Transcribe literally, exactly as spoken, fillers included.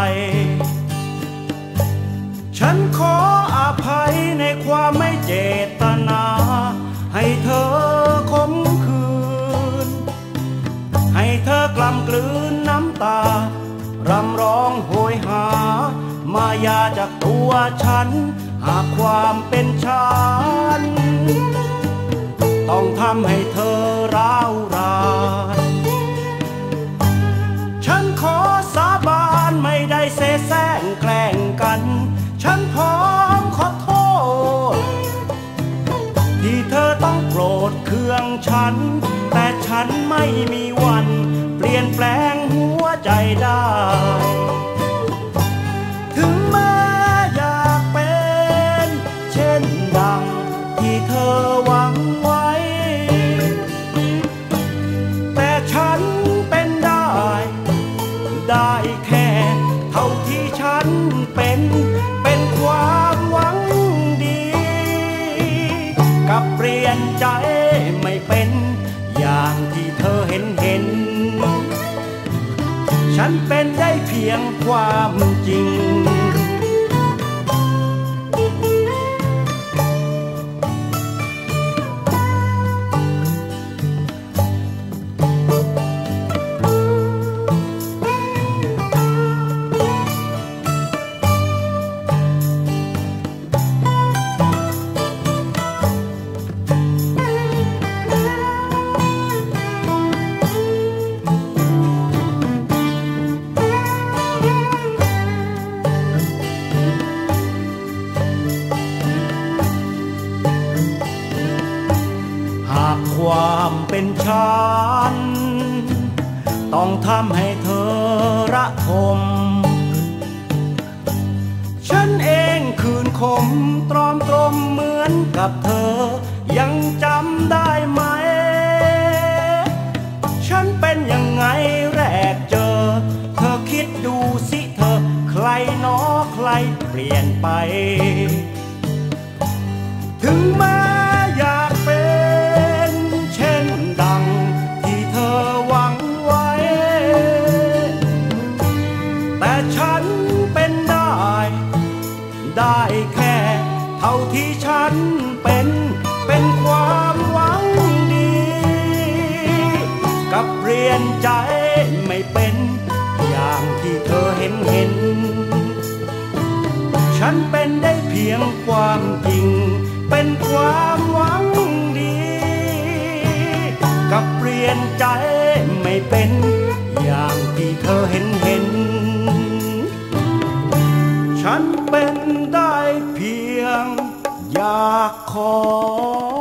ฉันขออภัยในความไม่เจตนาให้เธอขมขื่นให้เธอกล่ำกลืนน้ำตารำร้องโหยหามายาจากตัวฉันหากความเป็นฉันต้องทำให้เธอร้าวรานฉันขอสาบานไม่ได้เสแสร้งแกล้งกันฉันพร้อมขอโทษที่เธอต้องโกรธเคืองฉันแต่ฉันไม่มีวันเปลี่ยนแปลงหัวใจได้ถึงแม้อยากเป็นเช่นดังที่เธอหวังไว้แต่ฉันเป็นได้ได้แค่เท่าที่ฉันเป็นเป็นความหวังดีกับเปลี่ยนใจไม่เป็นอย่างที่เธอเห็นเห็นฉันเป็นได้เพียงความจริงความเป็นฉันต้องทำให้เธอระทมฉันเองคืนคมตรอมตรมเหมือนกับเธอยังจำได้ไหมฉันเป็นยังไงแรกเจอเธอคิดดูสิเธอใครหนอใครเปลี่ยนไปถึงแม้อยากเป็นเช่นดังที่เธอหวังไว้แต่ฉันเป็นได้ได้แค่เท่าที่ฉันเป็นเป็นความหวังดีกับเปลี่ยนใจไม่เป็นอย่างที่เธอเห็นเห็นฉันเป็นได้เพียงความจริงเป็นความหวังดีกับเปลี่ยนใจไม่เป็นอย่างที่เธอเห็นเห็นฉันเป็นได้เพียงอยากขอ